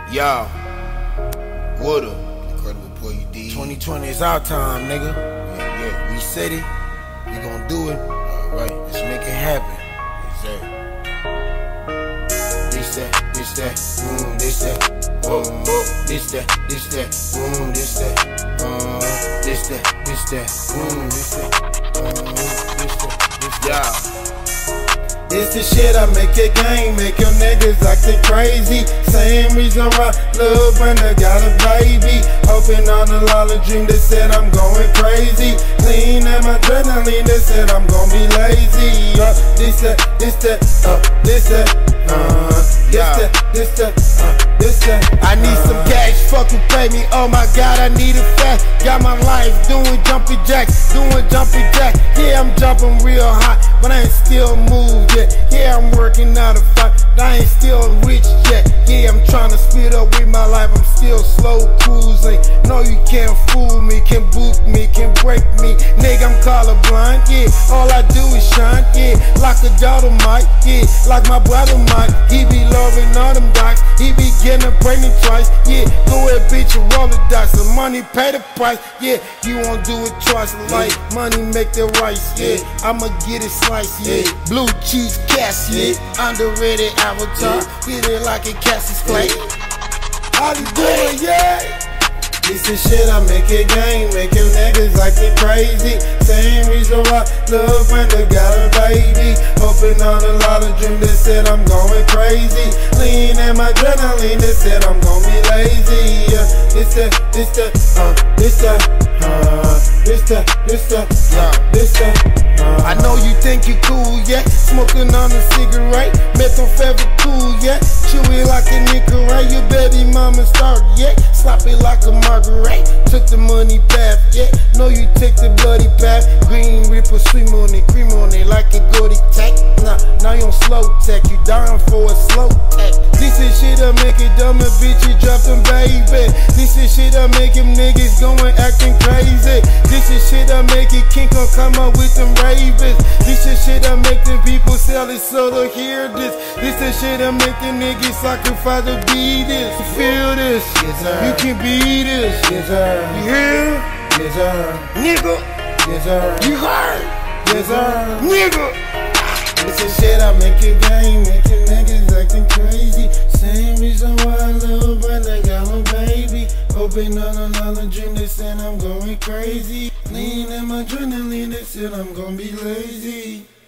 Y'all, Wood'em, Incredible Boy, you did. 2020 is our time, nigga. Yeah. We said it, we gon' do it. Alright, let's make it happen. This that, this that, this that, this that, this that, this that, this that, this that, yeah. It's the shit I make it game, make your niggas acting crazy. Same reason why Lil Brenda got a baby. Hoping on a lot of dream, they said I'm going crazy. Lean and my adrenaline, they said I'm gonna be lazy. This that, this that, this that, this that. I need some cash, fucking pay me, oh my god, I need it fast. Got my life doing jumpy jacks, Yeah, I'm jumping real hot, but I ain't still moved yet. Yeah, I'm working out a fight, but I ain't still rich yet. Yeah, I'm trying to speed up with my life, I'm still slow cruising. No, you can't fool me, can book me, can break me. Nigga, I'm colorblind, yeah, all I do is shine, yeah. Like a daughter might, yeah, like my brother might. He be loving all them docs, he be getting pregnant twice, yeah. Go ahead, bitch, and roll the dice, the money pay the price, yeah. You won't do it twice, like money make the rice, yeah. I'ma get it sliced, yeah. Blue cheese Cassie, underrated avatar, get it like a Cassius Clay. How you doing, yeah? This is shit I make it game, make your niggas acting crazy. Same reason why Lil Brenda got a baby. Hoping on a lot of dreams, they said I'm going crazy. Lean and my adrenaline, they said I'm gonna be lazy. This that, this that, this that, this that, this that, this that. I know you think you cool, yeah. Smoking on a cigarette, met them favorite cool, yeah. Chewy like a Nicorette, your baby mama start, yeah. Slap it like a Margaret, took the money path, yeah. Know you take the bloody path. Green Reaper, sweet on it, cream on it like a goody tack. Now you on slow tech, you down for a slow tech. This is shit that make it dumb and bitches dropping baby. This is shit that make them niggas going acting crazy. This is shit that make it King Kong come up with them ravens. This is shit that make them people sell it so to hear this. This is shit that make the niggas sacrifice to be this. You feel this? Yes, sir. You can be this. Yes, sir. You hear? Yes, sir. Nigga. Yes, sir. You heard? Yes, sir. Nigga. This is shit I make it game, make your niggas acting crazy. Same reason why Lil Brenda got a baby. Hoping on another dream, they said I'm going crazy. Lean and my adrenaline, they said I'm gonna be lazy.